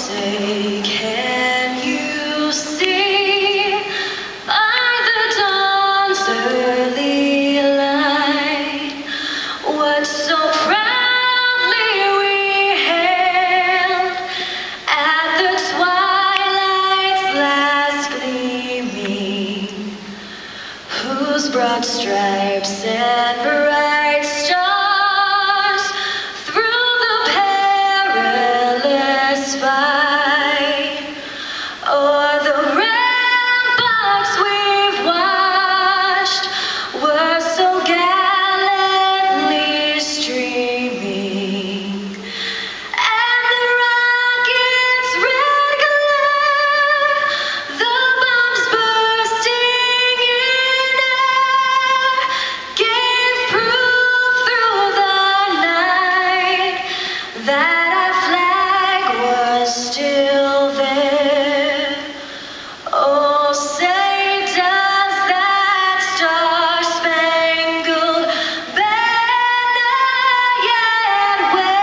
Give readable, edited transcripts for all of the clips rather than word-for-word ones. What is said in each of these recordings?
say, can you see by the dawn's early light what so proudly we hailed at the twilight's last gleaming, whose broad stripes and bright stars through the perilous fight o'er the ramparts we've watched were so gallantly streaming, and the rocket's red glare, the bombs bursting in air, gave proof through the night that our flag was still there. Oh, say does that star-spangled banner yet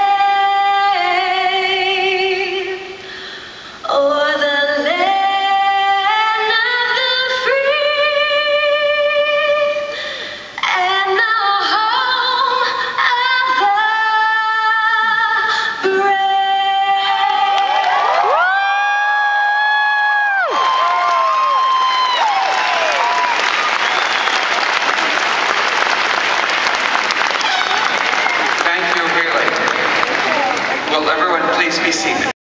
wave o'er the land of the free and the home of the brave? Thank you, Haley. Will everyone please be seated?